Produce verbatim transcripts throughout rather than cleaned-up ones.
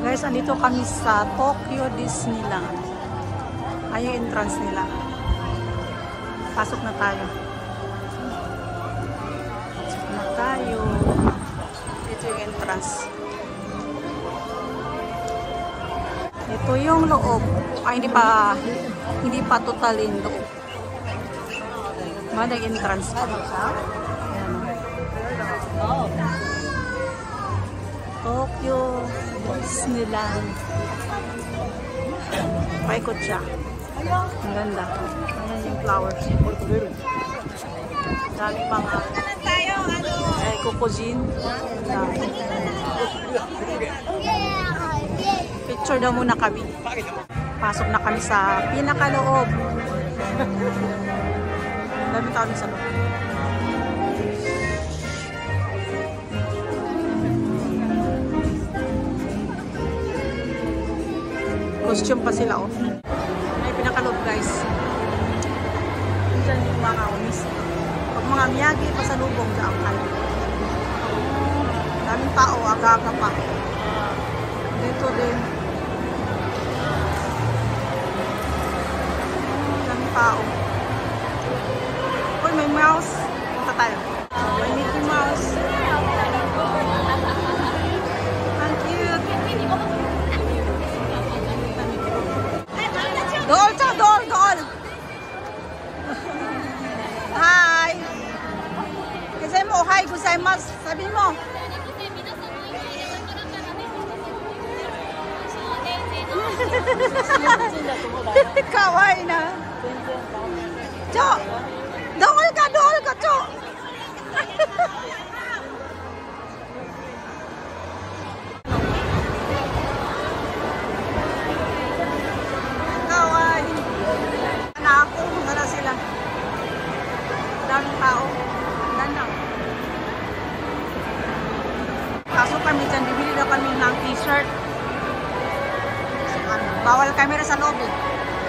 Guys, andito kami sa Tokyo Disneyland. Ay, yung entrance nila. Pasok na tayo. Pasok na tayo. Ito yung entrance. Ito yung loob. Ay, hindi pa hindi pa total yung loob. Madag entrance pa. Ayan. Tokyo Disneyland. Paikot siya. Ang ganda. Ayan yung flowers. Dami mga eh, Kokojin. Picture daw muna kami. Pasok na kami sa pinakaloob. Dami tao sa loob. Costume pa sila, oh. May pinakaloob, guys. Diyan yung mga unis. Pag mga miyagi, pasalubong sa angkal. Daming tao, aga-aga pa. Dito din. Daming tao. Uy, may mouse. Punta tayo. May Mickey Mouse. Ang cute. Dool, ciao, dool, dool. Hi. Kasi mo, hi, gozaimasu. Sabi mo. Kawaii na. Cho. Dool ka, dool ka, cho. Daming tao. Danang. Pasok kami dyan. Bibili na kami ng t-shirt. Bawal camera sa loob eh.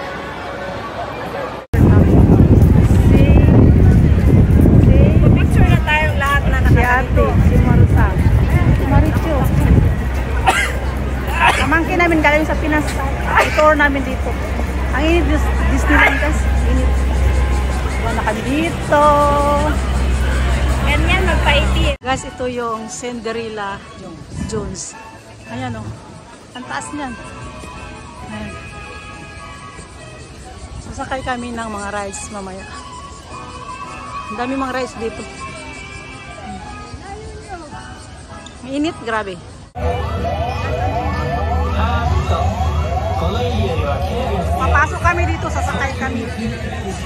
Picture na tayong lahat na nakalito. Si Marusa. Si Maricho. Kamangkin namin galing sa Pinas. I-tour namin dito. Ang init Disneyland guys. Init. Wala kami dito. Ganyan, magpaiti. Guys, ito yung Cinderella Jones. Ayan o. Oh. Ang taas niyan. Ayan. Sasakay kami ng mga rides mamaya. Ang dami mga rides dito. Mainit, grabe. Papasok kami dito, sasakay kami.